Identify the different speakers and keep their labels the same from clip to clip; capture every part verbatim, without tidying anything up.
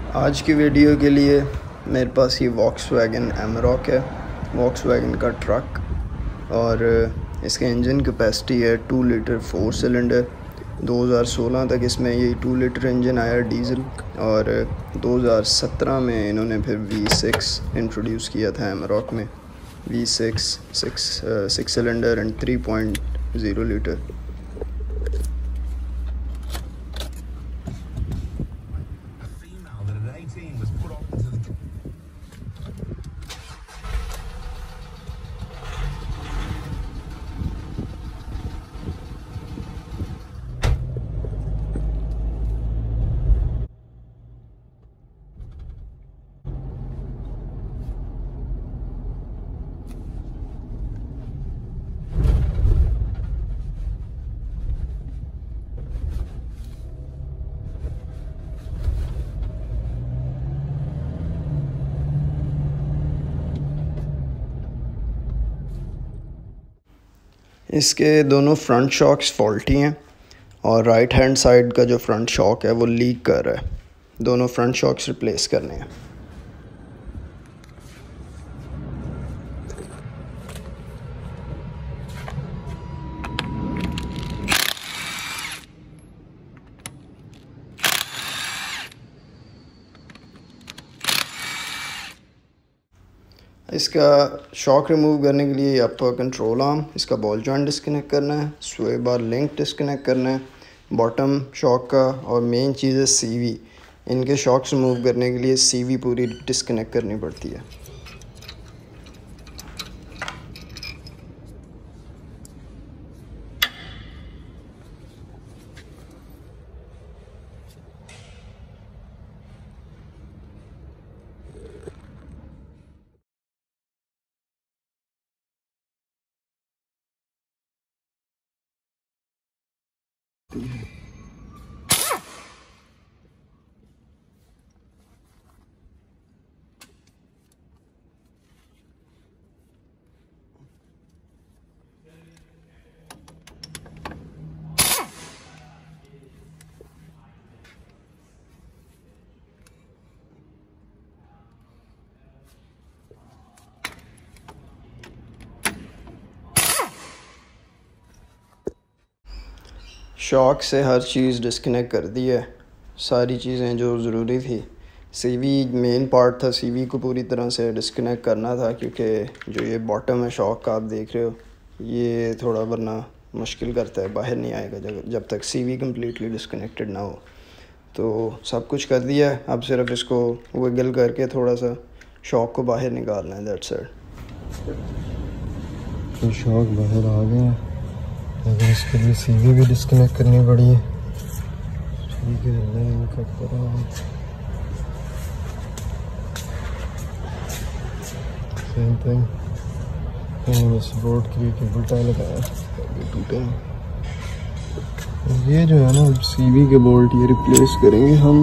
Speaker 1: आज की वीडियो के लिए मेरे पास ये वॉक्सवैगन एमरॉक है, वॉक्सवैगन का ट्रक, और इसके इंजन कैपेसिटी है टू लीटर फोर सिलेंडर। दो हज़ार सोलह तक इसमें ये टू लीटर इंजन आया डीज़ल, और दो हज़ार सत्रह में इन्होंने फिर वी सिक्स इंट्रोड्यूस किया था एमरॉक में। V six six six cylinder and three point zero litre. इसके दोनों फ्रंट शॉक्स फॉल्टी हैं और राइट हैंड साइड का जो फ्रंट शॉक है वो लीक कर रहा है। दोनों फ्रंट शॉक्स रिप्लेस करने हैं। इसका शॉक रिमूव करने के लिए आपका कंट्रोल आर्म, इसका बॉल जॉइंट डिस्कनेक्ट करना है, स्वे बार लिंक डिस्कनेक्ट करना है, बॉटम शॉक का, और मेन चीज़ है सीवी। इनके शॉक्स रिमूव करने के लिए सीवी पूरी डिस्कनेक्ट करनी पड़ती है। शॉक से हर चीज़ डिस्कनेक्ट कर दी है, सारी चीज़ें जो ज़रूरी थी। सीवी मेन पार्ट था, सीवी को पूरी तरह से डिस्कनेक्ट करना था, क्योंकि जो ये बॉटम है शॉक का आप देख रहे हो, ये थोड़ा वरना मुश्किल करता है, बाहर नहीं आएगा जब जब तक सीवी कम्प्लीटली डिस्कनेक्टेड ना हो। तो सब कुछ कर दिया है, अब सिर्फ इसको विगल करके थोड़ा सा शॉक को बाहर निकालना है। That's it.
Speaker 2: तो शॉक बाहर आ गया, लेकिन इसके लिए सीवी भी डिस्कनेक्ट करनी पड़ी है। ठीक है, लाइन कट करा, सेम थिंग। इस बोर्ड के लिए केबल टाई लगाया, टूटे। ये जो है ना सीवी के बोल्ट, ये रिप्लेस करेंगे हम।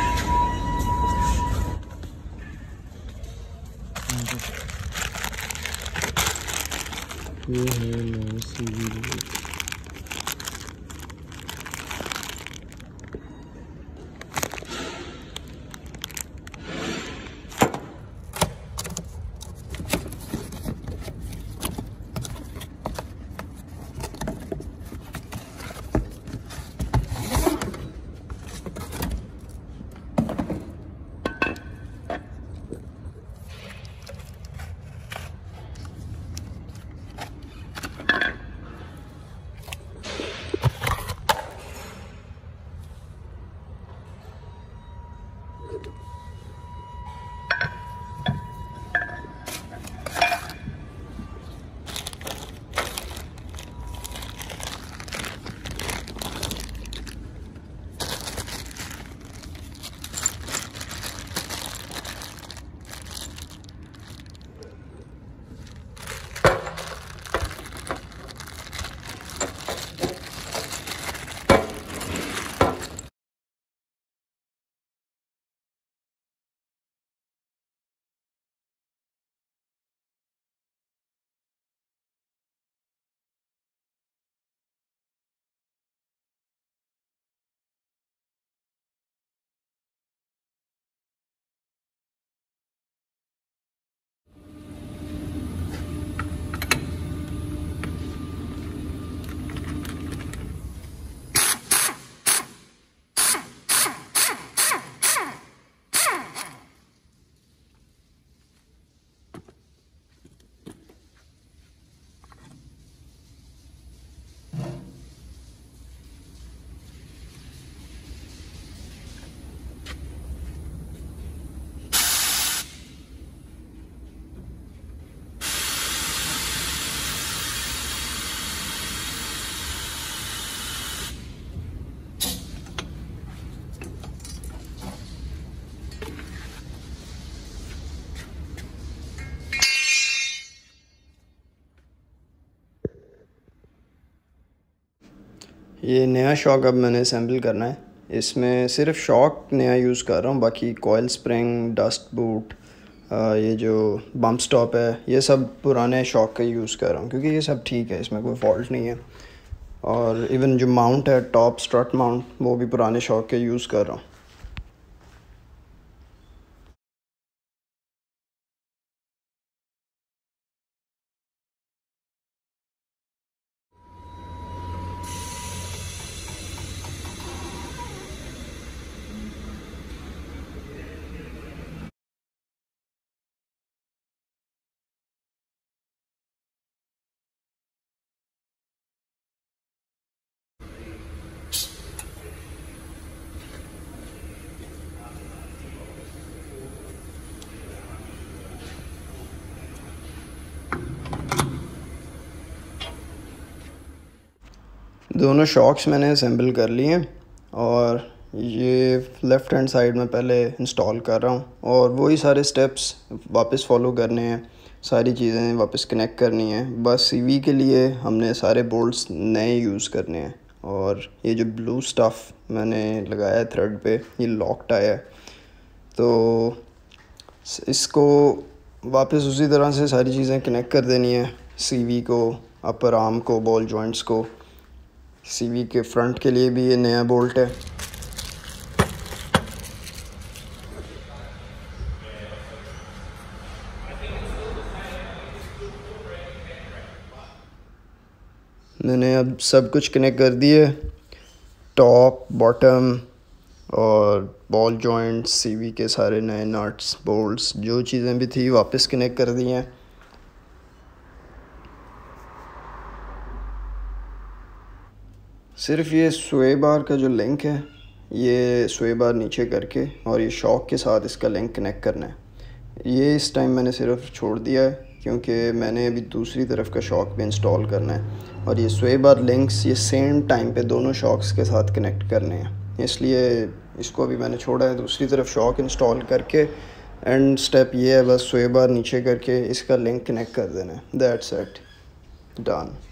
Speaker 2: ये है सीवी बोल्ट।
Speaker 1: ये नया शॉक अब मैंने असेंबल करना है। इसमें सिर्फ शॉक नया यूज़ कर रहा हूँ, बाकी कॉइल स्प्रिंग, डस्ट बूट, ये जो बम्प स्टॉप है, ये सब पुराने शॉक का यूज़ कर रहा हूँ क्योंकि ये सब ठीक है, इसमें कोई फॉल्ट नहीं है। और इवन जो माउंट है, टॉप स्ट्रट माउंट, वो भी पुराने शॉक के यूज़ कर रहा हूँ। दोनों शॉक्स मैंने असेंबल कर लिए हैं और ये लेफ़्ट हैंड साइड में पहले इंस्टॉल कर रहा हूँ और वही सारे स्टेप्स वापस फॉलो करने हैं, सारी चीज़ें वापस कनेक्ट करनी है। बस सीवी के लिए हमने सारे बोल्ट्स नए यूज़ करने हैं। और ये जो ब्लू स्टफ़ मैंने लगाया है थ्रेड पे, ये लॉक्ड आया है, तो इसको वापस उसी तरह से सारी चीज़ें कनेक्ट कर देनी है। सीवी को, अपर आर्म को, बॉल जॉइंट्स को। सीवी के फ्रंट के लिए भी ये नया बोल्ट है। मैंने अब सब कुछ कनेक्ट कर दिए, टॉप, बॉटम और बॉल जॉइंट्स, सीवी के सारे नए नट्स, बोल्ट्स, जो चीज़ें भी थी वापस कनेक्ट कर दी हैं। सिर्फ ये स्वे बार का जो लिंक है, ये स्वे बार नीचे करके और ये शॉक के साथ इसका लिंक कनेक्ट करना है। ये इस टाइम मैंने सिर्फ छोड़ दिया है क्योंकि मैंने अभी दूसरी तरफ का शॉक भी इंस्टॉल करना है और ये स्वे बार लिंक्स ये सेम टाइम पे दोनों शॉक्स के साथ कनेक्ट करने हैं, इसलिए इसको अभी मैंने छोड़ा है। दूसरी तरफ शॉक इंस्टॉल करके एंड स्टेप ये है, बस स्वे बार नीचे करके इसका लिंक कनेक्ट कर देना है। That's it, done.